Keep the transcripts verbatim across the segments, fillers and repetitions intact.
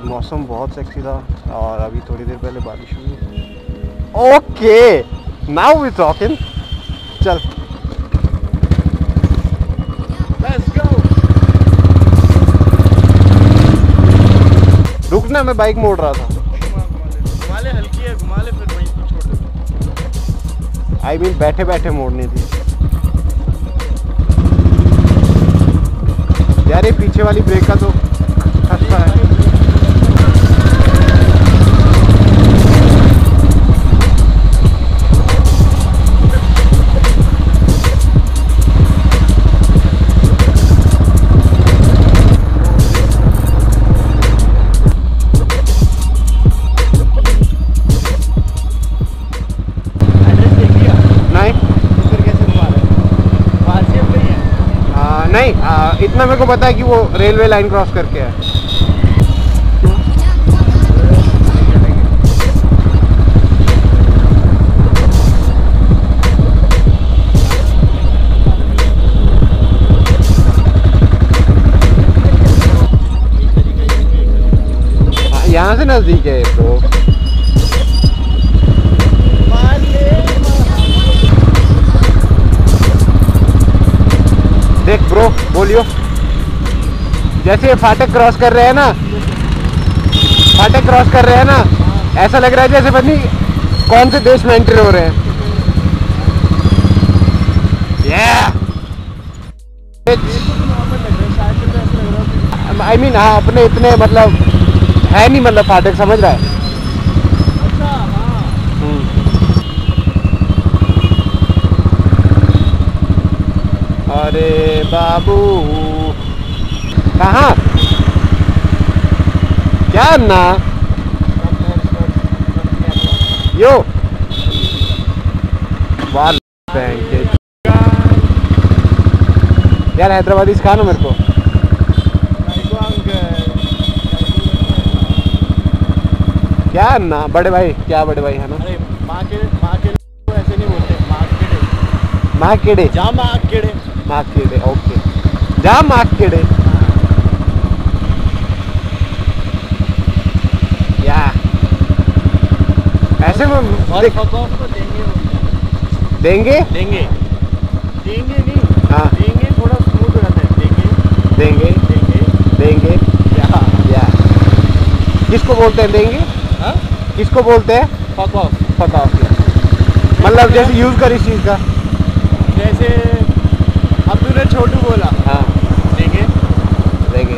मौसम बहुत सेक्सी था और अभी थोड़ी देर पहले बारिश हुई। Okay now we talking. चल लेट्स गो। रुकना, मैं बाइक मोड़ रहा था। घुमा ले, हल्की है, घुमा ले, फिर वहीं पर छोड़ दे। आई मीन बैठे बैठे मोड़नी थी यार। ये पीछे वाली ब्रेक का तो खस्ता है। नहीं आ, इतना मेरे को पता है कि वो रेलवे लाइन क्रॉस करके है। यहाँ से नजदीक है तो देख ब्रो, बोलियो। जैसे ये फाटक क्रॉस कर रहे हैं ना, फाटक क्रॉस कर रहे हैं ना, ऐसा लग रहा है जैसे पता नहीं कौन से देश में एंटर हो रहे हैं। आई मीन हाँ, अपने इतने मतलब है नहीं, मतलब फाटक समझ रहा है। अरे बाबू कहाँ, क्या ना यो वाल यार, हैदराबादी सिखा ना मेरे को। क्या ना बड़े भाई, क्या बड़े भाई है ना। अरे माँ के माँ के ऐसे नहीं बोलते, माँ केड़े, माँ केड़े, जा माँ केड़े, माँ केड़े, ओके जा माँ केड़े। या ऐसे में और फकॉफ को देंगे देंगे देंगे देंगे नहीं, हाँ देंगे थोड़ा स्मूथ रहता है। देंगे देंगे देंगे देंगे या या किसको बोलते हैं देंगे? हाँ किसको बोलते हैं? Fuck off. फक ऑफ मतलब जैसे यूज कर इस चीज का, जैसे अब तूने छोटू बोला, हाँ देंगे देंगे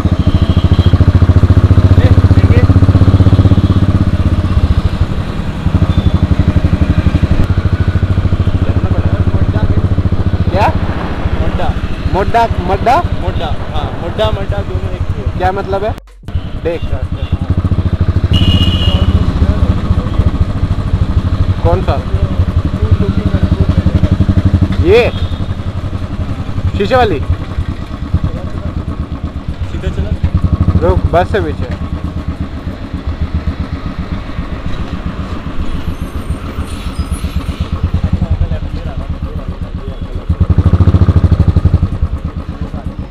देंगे। क्या मोड्डा मोड्डा मड्डा मोड्डा, हाँ मोड्डा मड्डा दोनों एक ही है। क्या मतलब है? देख कौन सा ये शीशे वाली? सीधा चला, रुक, बस से पीछे।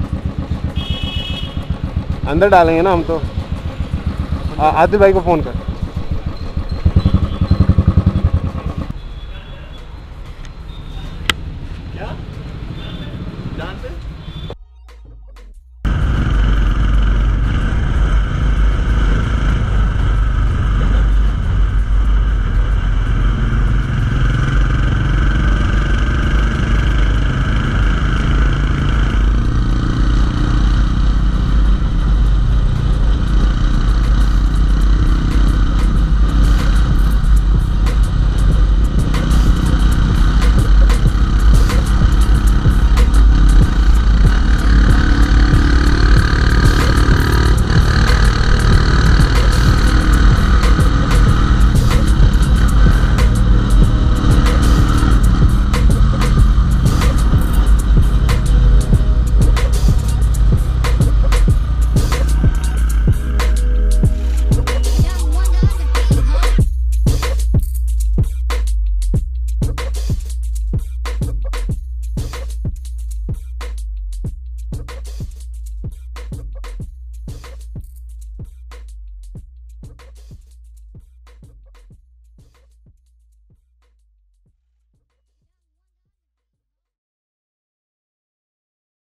अंदर डालेंगे ना हम तो। आदित्य भाई को फोन कर।